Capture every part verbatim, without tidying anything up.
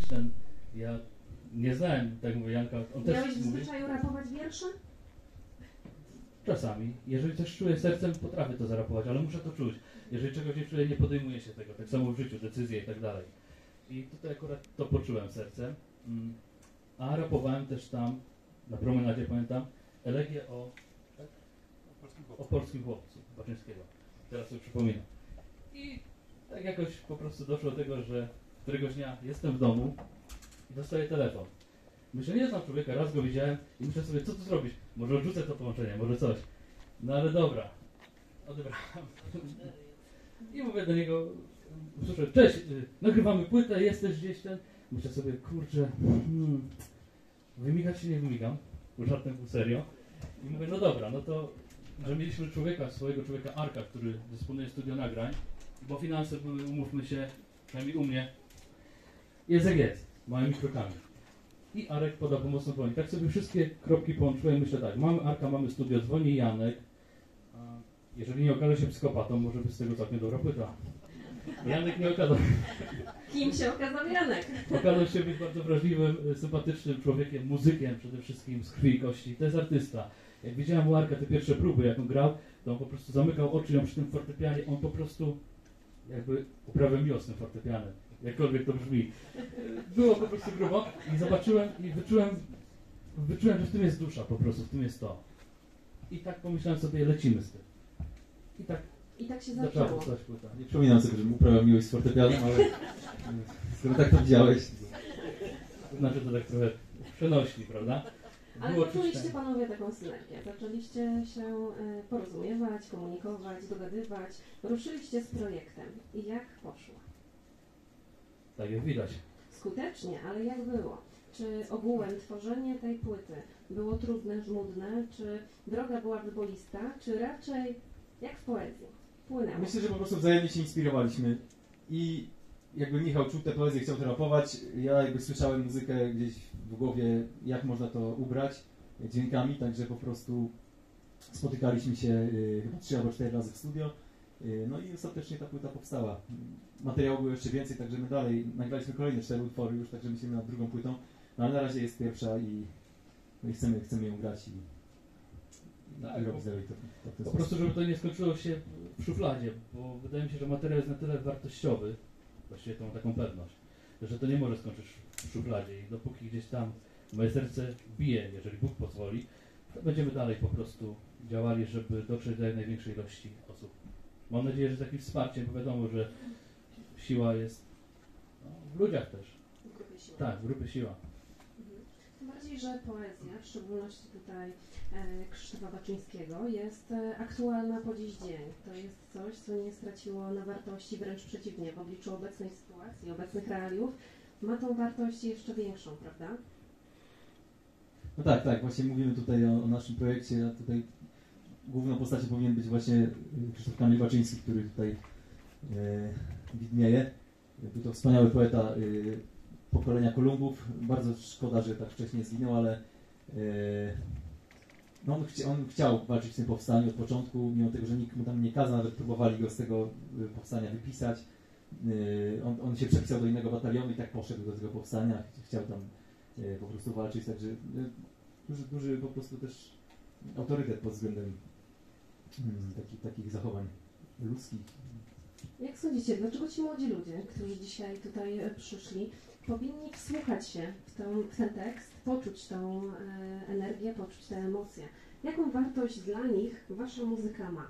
ten, ja nie znałem, tak mówię, Janka, on też Miałeś w mówi. zwyczaju rapować wiersze? Czasami. Jeżeli coś czuję sercem, potrafię to zarapować, ale muszę to czuć. Jeżeli czegoś nie czuję, nie podejmuję się tego. Tak samo w życiu, decyzje i tak dalej. I tutaj akurat to poczułem sercem. A rapowałem też tam, na promenadzie pamiętam, elegię o, tak? o polskim chłopcu Baczyńskiego. Teraz sobie przypominam. I tak jakoś po prostu doszło do tego, że któregoś dnia jestem w domu i dostaję telefon. Myślę, nie znam człowieka, raz go widziałem i myślę sobie, co tu zrobić? Może odrzucę to połączenie, może coś. No ale dobra, odebrałem. I mówię do niego, słyszę, cześć, nagrywamy płytę, jesteś gdzieś ten. Myślę sobie, kurczę, hmm, wymigać się nie wymigam, żartem pół serio. I mówię, no dobra, no to, że mieliśmy człowieka, swojego człowieka Arka, który dysponuje studio nagrań, bo finanse były, umówmy się, przynajmniej u mnie, jest jak jest, małymi krokami. I Arek podał pomocną dłoń. Tak sobie wszystkie kropki połączyłem i myślę tak, mamy Arka, mamy studio, dzwoni Janek. A jeżeli nie okaże się psychopatą, może by z tego całkiem dobra płyta. Janek nie okazał. Kim się okazał Janek? Okazał się być bardzo wrażliwym, sympatycznym człowiekiem, muzykiem przede wszystkim z krwi i kości. To jest artysta. Jak widziałem u Arka te pierwsze próby, jak on grał, to on po prostu zamykał oczy ją przy tym fortepianie. On po prostu jakby uprawiał miłość z tym fortepianem. Jakkolwiek to brzmi. Było po prostu grubo i zobaczyłem i wyczułem, wyczułem, że w tym jest dusza po prostu, w tym jest to. I tak pomyślałem sobie, lecimy z tym. I tak, I tak się zaczęła zaczęło. powstać płyta. Nie przypominam sobie, żebym uprawiał miłość z fortepianem, ale skoro tak to widziałeś. To znaczy to tak trochę przenośni, prawda? Ale Było poczuliście czyszczenie. panowie taką synergię. Zaczęliście się e, porozumiewać, komunikować, dogadywać. Ruszyliście z projektem. I jak poszło? Tak jak widać. Skutecznie, ale jak było? Czy ogółem tworzenie tej płyty było trudne, żmudne? Czy droga była wyboista? Czy raczej jak w poezji? Płynęło? Myślę, że po prostu wzajemnie się inspirowaliśmy i jakby Michał czuł tę poezję, chciał to rapować, ja jakby słyszałem muzykę gdzieś w głowie, jak można to ubrać dźwiękami, także po prostu spotykaliśmy się y, chyba trzy albo cztery razy w studio, y, no i ostatecznie ta płyta powstała. Materiału było jeszcze więcej, także my dalej nagraliśmy kolejne cztery utwory już, także myślimy nad drugą płytą, no ale na razie jest pierwsza i, no i chcemy, chcemy ją grać i, Tak, i robić bo- dalej to, to, to Po prostu, żeby to nie skończyło się w szufladzie, bo wydaje mi się, że materiał jest na tyle wartościowy, właściwie tą taką pewność, że to nie może skończyć w szufladzie i dopóki gdzieś tam moje serce bije, jeżeli Bóg pozwoli, to będziemy dalej po prostu działali, żeby dotrzeć do jak największej ilości osób. Mam nadzieję, że z takim wsparciem, bo wiadomo, że siła jest no, w ludziach też. W grupie siły. Tak, w grupie siła. Mhm. Tym bardziej, że poezja, w szczególności tutaj e, Krzysztofa Baczyńskiego, jest e, aktualna po dziś dzień. To jest coś, co nie straciło na wartości, wręcz przeciwnie, w obliczu obecnej sytuacji, obecnych realiów, ma tą wartość jeszcze większą, prawda? No tak, tak, właśnie mówimy tutaj o, o naszym projekcie, a tutaj główną postacią powinien być właśnie Krzysztof Kamil Baczyński, który tutaj e, widnieje. Był to wspaniały poeta e, pokolenia Kolumbów. Bardzo szkoda, że tak wcześnie zginął, ale e, no on, chci, on chciał walczyć w tym powstaniu od początku, mimo tego, że nikt mu tam nie kazał, nawet próbowali go z tego e, powstania wypisać. E, on, on się przepisał do innego batalionu i tak poszedł do tego powstania, chciał tam e, po prostu walczyć, także e, duży, duży po prostu też autorytet pod względem mm, taki, takich zachowań ludzkich. Jak sądzicie, dlaczego ci młodzi ludzie, którzy dzisiaj tutaj e, przyszli, powinni wsłuchać się w, tą, w ten tekst, poczuć tą e, energię, poczuć te emocje? Jaką wartość dla nich wasza muzyka ma?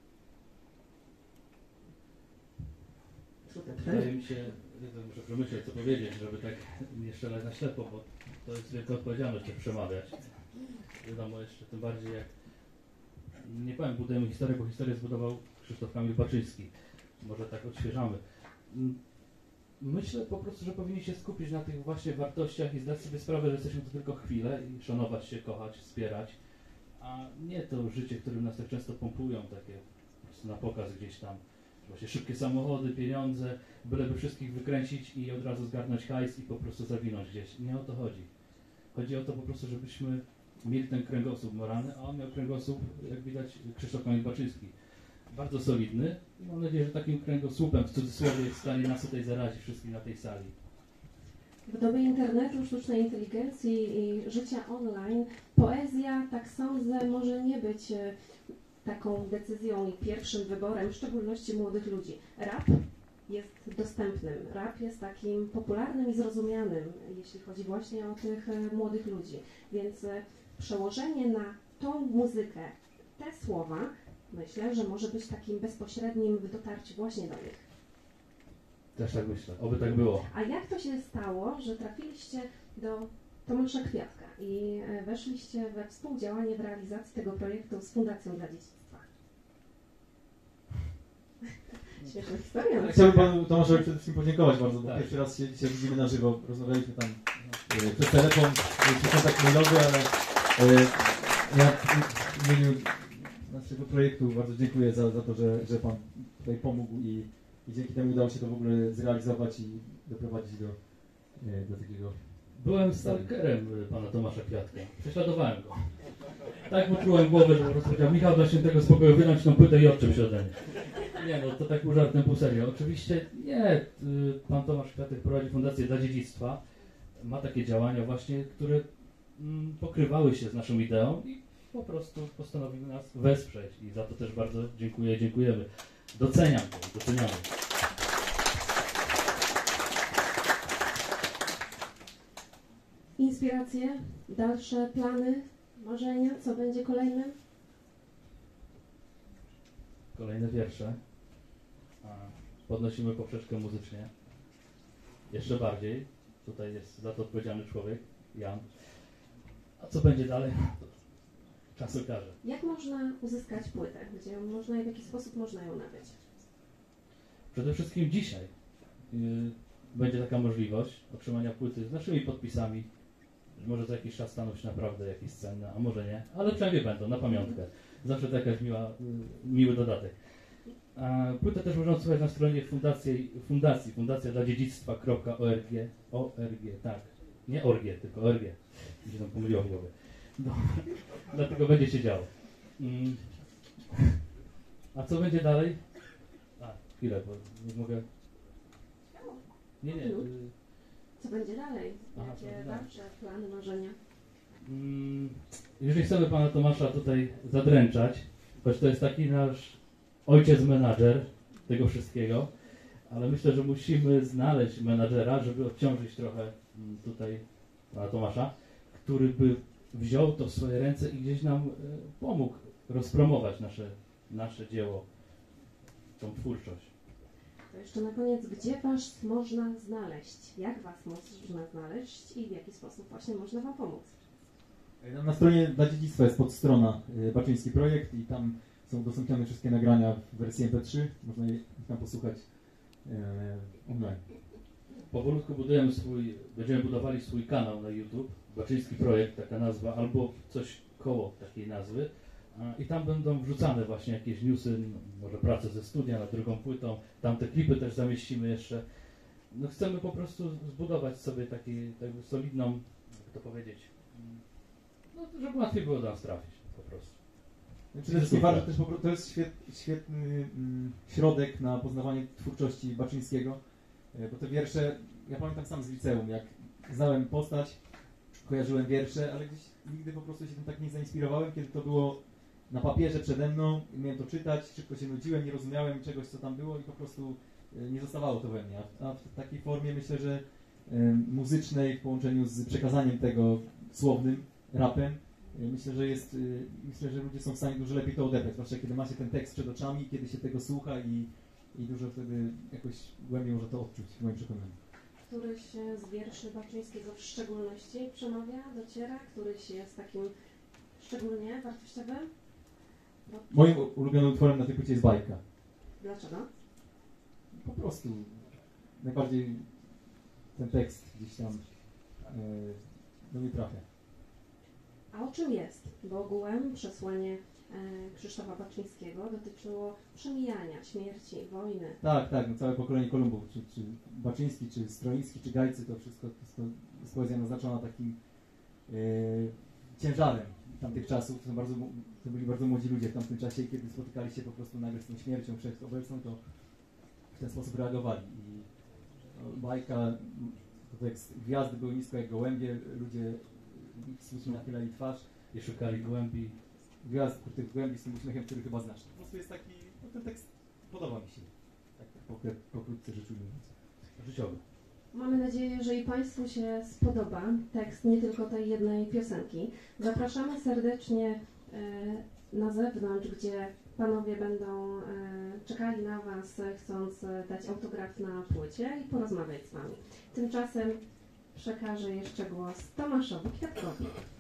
Wydaje mi się, że muszę przemyśleć, co powiedzieć, żeby tak nie strzelać na ślepo, bo to jest wielka odpowiedzialność, jak przemawiać. Wiadomo jeszcze, tym bardziej jak, nie powiem, budujemy historię, bo historię zbudował Krzysztof Kamil Baczyński. Może tak odświeżamy. Myślę po prostu, że powinni się skupić na tych właśnie wartościach i zdać sobie sprawę, że jesteśmy tu tylko chwilę i szanować się, kochać, wspierać, a nie to życie, którym nas tak często pompują, takie po prostu na pokaz gdzieś tam. Właśnie szybkie samochody, pieniądze, byleby wszystkich wykręcić i od razu zgarnąć hajs i po prostu zawinąć gdzieś. Nie o to chodzi. Chodzi o to po prostu, żebyśmy mieli ten kręgosłup moralny, a on miał kręgosłup, jak widać, Krzysztof Kamil Baczyński. Bardzo solidny i mam nadzieję, że takim kręgosłupem w cudzysłowie jest w stanie nas tutaj zarazić wszystkich na tej sali. W dobie internetu, sztucznej inteligencji i życia online poezja, tak sądzę, może nie być e, taką decyzją i pierwszym wyborem, w szczególności młodych ludzi. Rap jest dostępnym, rap jest takim popularnym i zrozumianym, jeśli chodzi właśnie o tych e, młodych ludzi. Więc e, przełożenie na tą muzykę, te słowa, myślę, że może być takim bezpośrednim w dotarciu właśnie do nich. Też tak myślę, oby tak było. A jak to się stało, że trafiliście do Tomasza Kwiatka i e, weszliście we współdziałanie w realizacji tego projektu z Fundacją dla Dziedzictwa? Śmieszna historia. Ja chciałbym panu Tomaszowi przede wszystkim podziękować bardzo, bo Tak. pierwszy raz się dzisiaj widzimy na żywo. Rozmawialiśmy tam e, przez telefon, mieliśmy kontakt mailowy, ale e, ja w imieniu naszego projektu bardzo dziękuję za, za to, że, że pan tutaj pomógł i, i dzięki temu udało się to w ogóle zrealizować i doprowadzić do, e, do takiego... Byłem stalkerem y, pana Tomasza Kwiatka. Prześladowałem go. Tak mu czułem głowę, że po prostu powiedział: Michał, dla świętego spokoju wyjąć tą płytę i odczep się ode mnie. Nie no, to tak pół żartem, pół serio. Oczywiście nie, y, pan Tomasz Kwiatek prowadzi Fundację dla Dziedzictwa. Ma takie działania właśnie, które mm, pokrywały się z naszą ideą i po prostu postanowił nas wesprzeć. I za to też bardzo dziękuję i dziękujemy. Doceniam to, doceniamy. Inspiracje, dalsze plany, marzenia, co będzie kolejnym? Kolejne wiersze. A, podnosimy poprzeczkę muzycznie. Jeszcze bardziej. Tutaj jest za to odpowiedzialny człowiek, Jan. A co będzie dalej? To czas okaże. Jak można uzyskać płytę? Gdzie ją można i w jaki sposób można ją nabyć? Przede wszystkim dzisiaj yy, będzie taka możliwość otrzymania płyty z naszymi podpisami. Może za jakiś czas staną się naprawdę jakieś cenne, a może nie, ale przynajmniej będą, na pamiątkę. Zawsze to jakaś miła, yy, miły dodatek. A płytę też można odsłuchać na stronie fundacji, fundacji fundacja dla dziedzictwa kropka org. org, tak. Nie orgie, tylko org. Mi się tam pomyliło w głowie. No, dlatego będzie się działo. Mm. A co będzie dalej? A, chwilę, bo nie mogę... Nie, nie. Y... Co będzie dalej? Aha, co Jakie będzie dalej? dalsze plany, marzenia? Mm, jeżeli chcemy pana Tomasza tutaj zadręczać, choć to jest taki nasz ojciec menadżer tego wszystkiego, ale myślę, że musimy znaleźć menadżera, żeby odciążyć trochę mm, tutaj pana Tomasza, który by wziął to w swoje ręce i gdzieś nam y, pomógł rozpromować nasze, nasze dzieło, tą twórczość. To jeszcze na koniec, gdzie Was można znaleźć? Jak Was można znaleźć i w jaki sposób właśnie można Wam pomóc? Na, na stronie dla dziedzictwa jest podstrona y, Baczyński Projekt i tam są udostępnione wszystkie nagrania w wersji em pe trzy. Można je tam posłuchać y, online. Powolutku budujemy swój, będziemy budowali swój kanał na YouTube, Baczyński Projekt, taka nazwa, albo coś koło takiej nazwy. I tam będą wrzucane właśnie jakieś newsy, może prace ze studia nad drugą płytą, tam te klipy też zamieścimy jeszcze. No chcemy po prostu zbudować sobie taki, taką solidną, jak to powiedzieć, no żeby łatwiej było do nas trafić po prostu. Przede wszystkim ważne też, to jest świet, świetny mm, środek na poznawanie twórczości Baczyńskiego, bo te wiersze, ja pamiętam sam z liceum, jak znałem postać, kojarzyłem wiersze, ale gdzieś nigdy po prostu się tym tak nie zainspirowałem, kiedy to było na papierze przede mną, miałem to czytać, szybko się nudziłem, nie rozumiałem czegoś, co tam było i po prostu nie zostawało to we mnie. A w takiej formie myślę, że muzycznej w połączeniu z przekazaniem tego słownym, rapem, myślę, że jest, myślę, że ludzie są w stanie dużo lepiej to odebrać, zwłaszcza kiedy ma się ten tekst przed oczami, kiedy się tego słucha i, i dużo wtedy jakoś głębiej można to odczuć, w moim przekonaniu. Któryś z wierszy Baczyńskiego w szczególności przemawia, dociera? Któryś jest takim szczególnie wartościowym? Bo... Moim ulubionym utworem na tej płycie jest bajka. Dlaczego? Po prostu najbardziej ten tekst gdzieś tam yy, do mnie trafia. A o czym jest? Bo ogółem przesłanie e, Krzysztofa Baczyńskiego dotyczyło przemijania, śmierci, wojny. Tak, tak, no całe pokolenie Kolumbów, czy, czy Baczyński, czy Stroiński, czy Gajcy, to wszystko to jest, to jest poezja naznaczona takim yy, ciężarem tamtych czasów. To, są bardzo, to byli bardzo młodzi ludzie w tamtym czasie, kiedy spotykali się po prostu nagle z tą śmiercią wszechobecną, to w ten sposób reagowali. I no, bajka To tekst gwiazdy były nisko jak gołębie, ludzie smutnie nachylali twarz. I szukali głębi. Gwiazd, tych głębi z tym uśmiechem, który chyba znasz. Po prostu jest taki, no ten tekst podoba mi się. Tak pokr- pokrótce rzecz ujmując. Życiowy. Mamy nadzieję, że i Państwu się spodoba tekst nie tylko tej jednej piosenki. Zapraszamy serdecznie e, na zewnątrz, gdzie Panowie będą e, czekali na Was, chcąc e, dać autograf na płycie i porozmawiać z Wami. Tymczasem przekażę jeszcze głos Tomaszowi Kwiatkowi.